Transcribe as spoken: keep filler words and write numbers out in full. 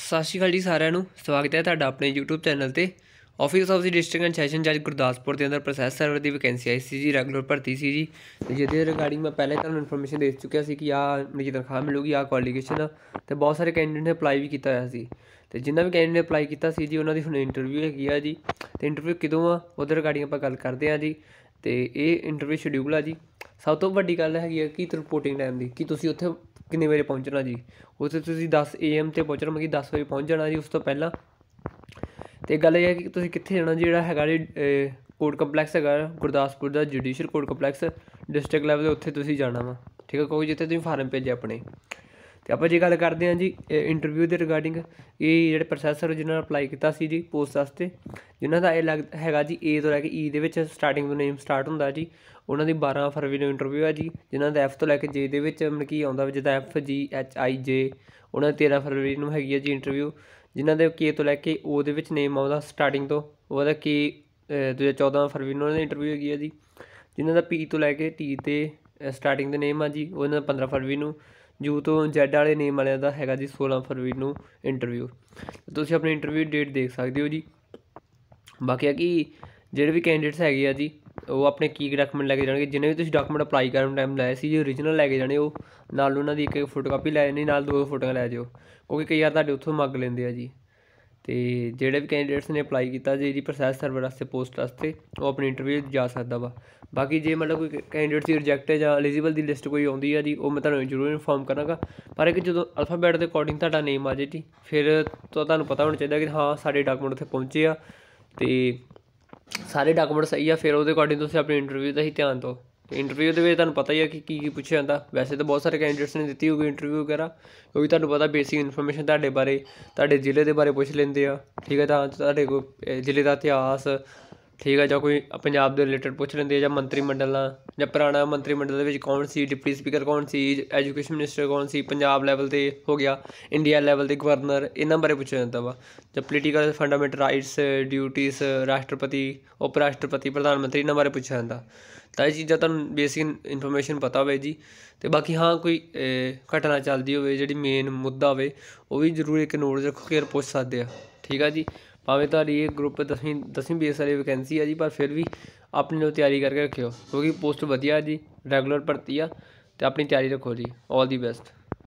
ਸਤਿ ਸ਼੍ਰੀ ਅਕਾਲ ਜੀ ਸਾਰਿਆਂ ਨੂੰ। ਸਵਾਗਤ ਹੈ ਤੁਹਾਡਾ ਆਪਣੇ YouTube ਚੈਨਲ ਤੇ। Office of the district and session ਜੱਜ ਗੁਰਦਾਸਪੁਰ ਦੇ ਅੰਦਰ ਪ੍ਰੋਸੈਸ ਸਰਵਰ ਦੀ ਵੈਕੈਂਸੀ ਆਈ ਸੀ ਜੀ, ਰੈਗੂਲਰ ਭਰਤੀ ਸੀ ਜੀ। ਤੇ ਜਿਹਦੇ ਰਿਗਾਰਡਿੰਗ ਮੈਂ ਪਹਿਲੇ ਤੁਹਾਨੂੰ ਇਨਫੋਰਮੇਸ਼ਨ ਦੇ ਚੁੱਕਿਆ ਸੀ ਕਿ ਆਹ ਮੇਰੀ ਤਨਖਾਹ ਮਿਲੂਗੀ, ਆਹ ਕੁਆਲੀਫਿਕੇਸ਼ਨ ਆ। ਤੇ ਬਹੁਤ ਸਾਰੇ ਕੈਂਡੀਡੇਟ ਨੇ ਅਪਲਾਈ ਵੀ ਕੀਤਾ ਹੋਇਆ ਸੀ। ਤੇ ਜਿਨ੍ਹਾਂ ਵੀ ਕੈਂਡੀਡੇਟ ਨੇ ਅਪਲਾਈ ਕੀਤਾ ਸੀ ਜੀ, ਉਹਨਾਂ ਦੀ ਹੁਣ ਇੰਟਰਵਿਊ ਹੈਗੀ ਆ ਜੀ। ਤੇ ਇੰਟਰਵਿਊ ਕਦੋਂ ਆ ਉਹਦੇ ਰਿਗਾਰਡਿੰਗ ਆਪਾਂ ਗੱਲ ਕਰਦੇ ਹਾਂ ਜੀ। ਤੇ ਇਹ ਇੰਟਰਵਿਊ ਸ਼ਡਿਊਲ ਆ ਜੀ। ਸਭ ਤੋਂ ਵੱਡੀ ਗੱਲ ਹੈਗੀ ਆ ਕਿ ਰਿਪੋਰਟਿੰਗ ਟਾਈਮ ਦੀ, ਕਿ ਤੁਸੀਂ ਉੱਥੇ ਕਿੰਨੇ ਵਜੇ ਪਹੁੰਚਣਾ ਜੀ। ਉੱਥੇ ਤੁਸੀਂ ਦਸ ਏ ਐਮ 'ਤੇ ਪਹੁੰਚਣਾ, ਮਤਲਬ ਕਿ ਦਸ ਵਜੇ ਪਹੁੰਚ ਜਾਣਾ ਜੀ ਉਸ ਤੋਂ ਪਹਿਲਾਂ। ਅਤੇ ਗੱਲ ਇਹ ਹੈ ਕਿ ਤੁਸੀਂ ਕਿੱਥੇ ਜਾਣਾ, ਜਿਹੜਾ ਹੈਗਾ ਜੀ ਕੋਰਟ ਕੰਪਲੈਕਸ ਹੈਗਾ ਗੁਰਦਾਸਪੁਰ ਦਾ judicial court complex district level 'ਤੇ, ਉੱਥੇ ਤੁਸੀਂ ਜਾਣਾ ਵਾ, ਠੀਕ ਹੈ। ਕੋਈ ਜਿੱਥੇ ਤੁਸੀਂ ਫਾਰਮ ਭੇਜੇ ਆਪਣੇ। ਅਤੇ ਆਪਾਂ ਜੇ ਗੱਲ ਕਰਦੇ ਹਾਂ ਜੀ ਇੰਟਰਵਿਊ ਦੇ ਰਿਗਾਰਡਿੰਗ, ਇਹ ਜਿਹੜੇ ਪ੍ਰੋਸੈਸਰ ਜਿਨ੍ਹਾਂ ਨੇ ਅਪਲਾਈ ਕੀਤਾ ਸੀ ਜੀ ਪੋਸਟ ਵਾਸਤੇ, ਜਿਨ੍ਹਾਂ ਦਾ ਇਹ ਲੱਗ ਹੈਗਾ ਜੀ ਏ ਤੋਂ ਲੈ ਕੇ ਈ ਦੇ ਵਿੱਚ ਸਟਾਰਟਿੰਗ ਤੋਂ ਨੇਮ ਸਟਾਰਟ ਹੁੰਦਾ ਜੀ, ਉਹਨਾਂ ਦੀ ਬਾਰਾਂ ਫਰਵਰੀ ਨੂੰ ਇੰਟਰਵਿਊ ਹੈ ਜੀ। ਜਿਨ੍ਹਾਂ ਦਾ ਐਫ ਤੋਂ ਲੈ ਕੇ ਜੇ ਦੇ ਵਿੱਚ ਮਤਲਬ ਕਿ ਆਉਂਦਾ ਜਿੱਦਾਂ ਐਫ ਜੀ ਐਚ ਆਈ ਜੇ, ਉਹਨਾਂ ਦੀ ਤੇਰ੍ਹਾਂ ਫਰਵਰੀ ਨੂੰ ਹੈਗੀ ਹੈ ਜੀ ਇੰਟਰਵਿਊ। ਜਿਨ੍ਹਾਂ ਦੇ ਕੇ ਤੋਂ ਲੈ ਕੇ ਓ ਦੇ ਵਿੱਚ ਨੇਮ ਆਉਂਦਾ ਸਟਾਰਟਿੰਗ ਤੋਂ, ਉਹਦਾ ਕੇ ਦੋ ਹਜ਼ਾਰ ਚੌਦ੍ਹਾਂ ਫਰਵਰੀ ਨੂੰ ਉਹਨਾਂ ਦੀ ਇੰਟਰਵਿਊ ਹੈਗੀ ਹੈ ਜੀ। ਜਿਨ੍ਹਾਂ ਦਾ ਪੀ ਤੋਂ ਲੈ ਕੇ ਟੀ 'ਤੇ ਸਟਾਰਟਿੰਗ ਦੇ ਨੇਮ ਆ ਜੀ, ਉਹਨਾਂ ਦਾ ਪੰਦਰਾਂ ਫਰਵਰੀ ਨੂੰ। ਯੂ ਤੋਂ ਜੈਡ ਵਾਲੇ ਨੇਮ ਵਾਲਿਆਂ ਦਾ ਹੈਗਾ ਜੀ ਸੋਲਾਂ ਫਰਵਰੀ ਨੂੰ ਇੰਟਰਵਿਊ। ਤੁਸੀਂ ਆਪਣੀ ਇੰਟਰਵਿਊ ਡੇਟ ਦੇਖ ਸਕਦੇ ਹੋ ਜੀ। ਬਾਕੀ ਆ ਕਿ ਜਿਹੜੇ ਵੀ ਕੈਂਡੀਡੇਟਸ ਹੈਗੇ ਆ ਜੀ, ਉਹ ਆਪਣੇ ਕੀ ਡਾਕੂਮੈਂਟ ਲੈ ਕੇ ਜਾਣਗੇ। ਜਿੰਨੇ ਵੀ ਤੁਸੀਂ ਡਾਕੂਮੈਂਟ ਅਪਲਾਈ ਕਰਨ ਟਾਈਮ ਲਾਏ ਸੀ ਜੀ, ਓਰੀਜਨਲ ਲੈ ਕੇ ਜਾਣੇ। ਉਹ ਨਾਲ ਉਹਨਾਂ ਦੀ ਇੱਕ ਇੱਕ ਫੋਟੋ ਕਾਪੀ ਲੈ ਜਾਣੀ, ਨਾਲ ਦੋ ਫੋਟੋਆਂ ਲੈ ਜਾਓ, ਕਿਉਂਕਿ ਕਈ ਵਾਰ ਤੁਹਾਡੇ ਉੱਥੋਂ ਮੰਗ ਲੈਂਦੇ ਆ ਜੀ। ਅਤੇ ਜਿਹੜੇ ਵੀ ਕੈਂਡੀਡੇਟਸ ਨੇ ਅਪਲਾਈ ਕੀਤਾ ਜੀ ਇਹਦੀ ਪ੍ਰੋਸੈਸ ਸਰਵਰ ਵਾਸਤੇ ਪੋਸਟ ਵਾਸਤੇ, ਉਹ ਆਪਣੀ ਇੰਟਰਵਿਊ ਜਾ ਸਕਦਾ ਵਾ। ਬਾਕੀ ਜੇ ਮਤਲਬ ਕੋਈ ਕੈਂਡੀਡੇਟ ਦੀ ਰਿਜੈਕਟ ਜਾਂ ਐਲੀਜੀਬਲ ਦੀ ਲਿਸਟ ਕੋਈ ਆਉਂਦੀ ਆ ਜੀ, ਉਹ ਮੈਂ ਤੁਹਾਨੂੰ ਜ਼ਰੂਰ ਇਨਫੋਰਮ ਕਰਾਂਗਾ। ਪਰ ਇੱਕ ਜਦੋਂ ਅਲਫਾਬੈਟ ਦੇ ਅਕੋਰਡਿੰਗ ਤੁਹਾਡਾ ਨੇਮ ਆ ਜਾਏ ਜੀ, ਫਿਰ ਤਾਂ ਤੁਹਾਨੂੰ ਪਤਾ ਹੋਣਾ ਚਾਹੀਦਾ ਕਿ ਹਾਂ ਸਾਡੇ ਡਾਕੂਮੈਂਟ ਉੱਥੇ ਪਹੁੰਚੇ ਆ ਅਤੇ ਸਾਰੇ ਡਾਕੂਮੈਂਟ ਸਹੀ ਆ। ਫਿਰ ਉਹਦੇ ਅਕੋਰਡਿੰਗ ਤੁਸੀਂ ਆਪਣੀ ਇੰਟਰਵਿਊ ਦਾ ਹੀ ਧਿਆਨ ਦਿਓ। ਅਤੇ ਇੰਟਰਵਿਊ ਦੇ ਵਿੱਚ ਤੁਹਾਨੂੰ ਪਤਾ ਹੀ ਆ ਕਿ ਕੀ ਕੀ ਪੁੱਛਿਆ ਜਾਂਦਾ। ਵੈਸੇ ਤਾਂ ਬਹੁਤ ਸਾਰੇ ਕੈਂਡੀਡੇਟਸ ਨੇ ਦਿੱਤੀ ਹੋਊਗੀ ਇੰਟਰਵਿਊ ਵਗੈਰਾ, ਕਿਉਂਕਿ ਤੁਹਾਨੂੰ ਪਤਾ ਬੇਸਿਕ ਇਨਫੋਰਮੇਸ਼ਨ ਤੁਹਾਡੇ ਬਾਰੇ, ਤੁਹਾਡੇ ਜ਼ਿਲ੍ਹੇ ਦੇ ਬਾਰੇ ਪੁੱਛ ਲੈਂਦੇ ਆ, ਠੀਕ ਹੈ। ਤਾਂ ਤੁਹਾਡੇ ਕੋਲ ਜ਼ਿਲ੍ਹੇ ਦਾ ਇਤਿਹਾਸ, ਠੀਕ ਹੈ, ਜਾਂ ਕੋਈ ਪੰਜਾਬ ਦੇ ਰਿਲੇਟਡ ਪੁੱਛ ਲੈਂਦੇ ਆ, ਜਾਂ ਮੰਤਰੀ ਮੰਡਲ ਨਾਲ, ਜਾਂ ਪੁਰਾਣਾ ਮੰਤਰੀ ਮੰਡਲ ਦੇ ਵਿੱਚ ਕੌਣ ਸੀ, ਡਿਪਟੀ ਸਪੀਕਰ ਕੌਣ ਸੀ, ਐਜੂਕੇਸ਼ਨ ਮਿਨਿਸਟਰ ਕੌਣ ਸੀ, ਪੰਜਾਬ ਲੈਵਲ 'ਤੇ ਹੋ ਗਿਆ, ਇੰਡੀਆ ਲੈਵਲ 'ਤੇ ਗਵਰਨਰ, ਇਹਨਾਂ ਬਾਰੇ ਪੁੱਛਿਆ ਜਾਂਦਾ ਵਾ। ਜਾਂ ਪੋਲੀਟੀਕਲ ਫੰਡਾਮੈਂਟਲ ਰਾਈਟਸ, ਡਿਊਟੀਜ਼, ਰਾਸ਼ਟਰਪਤੀ, ਉਪ ਰਾਸ਼ਟਰਪਤੀ, ਪ੍ਰਧਾਨ ਮੰਤਰੀ, ਇਹਨਾਂ ਬਾਰੇ ਪੁੱਛਿਆ ਜਾਂਦਾ। ਤਾਂ ਇਹ ਚੀਜ਼ਾਂ ਤੁਹਾਨੂੰ ਬੇਸਿਕ ਇਨਫੋਰਮੇਸ਼ਨ ਪਤਾ ਹੋਵੇ ਜੀ। ਅਤੇ ਬਾਕੀ ਹਾਂ ਕੋਈ ਘਟਨਾ ਚੱਲਦੀ ਹੋਵੇ ਜਿਹੜੀ ਮੇਨ ਮੁੱਦਾ ਹੋਵੇ, ਉਹ ਵੀ ਜ਼ਰੂਰ ਇੱਕ ਨੋਟ ਰੱਖੋ ਕਿ ਪੁੱਛ ਸਕਦੇ ਆ, ਠੀਕ ਆ ਜੀ। ਭਾਵੇਂ ਤੁਹਾਡੀ ਇਹ ਗਰੁੱਪ ਦਸਵੀਂ ਦਸਵੀਂ ਬੇਸ ਵਾਲੀ ਵੈਕੈਂਸੀ ਆ ਜੀ, ਪਰ ਫਿਰ ਵੀ ਆਪਣੀ ਨੂੰ ਤਿਆਰੀ ਕਰਕੇ ਰੱਖਿਓ, ਕਿਉਂਕਿ ਪੋਸਟ ਵਧੀਆ ਜੀ, ਰੈਗੂਲਰ ਭਰਤੀ ਆ। ਅਤੇ ਆਪਣੀ ਤਿਆਰੀ ਰੱਖੋ ਜੀ। All the best.